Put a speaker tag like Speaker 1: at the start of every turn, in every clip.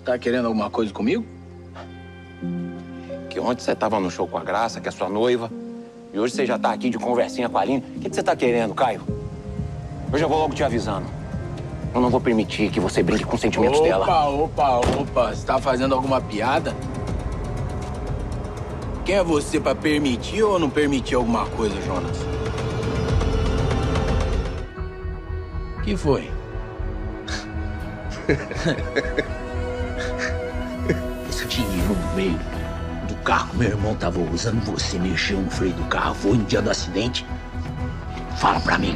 Speaker 1: Tá querendo alguma coisa comigo?
Speaker 2: Que ontem você tava no show com a Graça, que é sua noiva, e hoje você já tá aqui de conversinha com a Aline. O que você tá querendo, Caio? Eu já vou logo te avisando. Eu não vou permitir que você brinque com os sentimentos dela.
Speaker 1: Opa. Você tá fazendo alguma piada? Quem é você pra permitir ou não permitir alguma coisa, Jonas? Que foi?
Speaker 3: Esse dinheiro no meio do carro que meu irmão tava usando, você mexeu no freio do carro, foi no dia do acidente? Fala pra mim.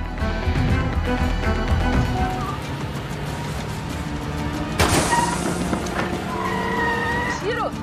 Speaker 4: Ciro!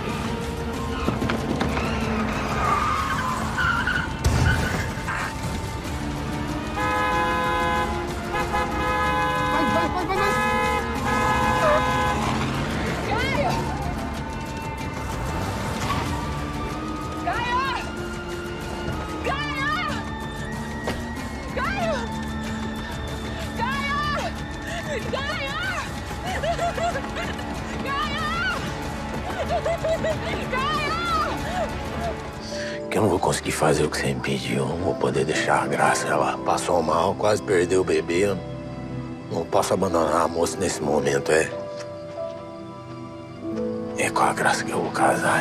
Speaker 1: Que eu não vou conseguir fazer o que você me pediu. Eu não vou poder deixar a Graça. Ela passou mal, quase perdeu o bebê. Eu não posso abandonar a moça nesse momento, é. É com a Graça que eu vou casar.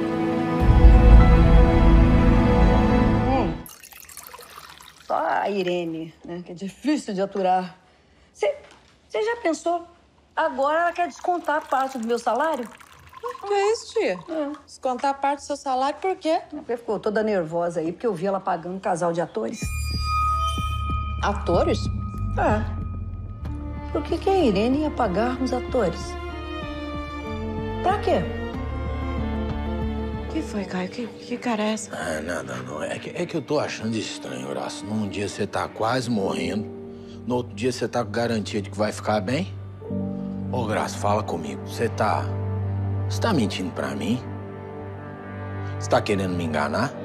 Speaker 5: Só a Irene, né? Que é difícil de aturar. Você já pensou? Agora ela quer descontar parte do meu salário?
Speaker 6: Que é isso, tia? Descontar parte do seu salário por quê?
Speaker 5: Ela ficou toda nervosa aí, porque eu vi ela pagando um casal de atores.
Speaker 6: Atores?
Speaker 5: É. Por que a Irene ia pagar uns atores? Pra quê?
Speaker 6: O que foi, Caio? Que cara é essa?
Speaker 1: Ah, nada, não. É que eu tô achando estranho, Graça. Num dia você tá quase morrendo, no outro dia você tá com garantia de que vai ficar bem. Ô, Graça, fala comigo. Você tá mentindo pra mim? Você tá querendo me enganar?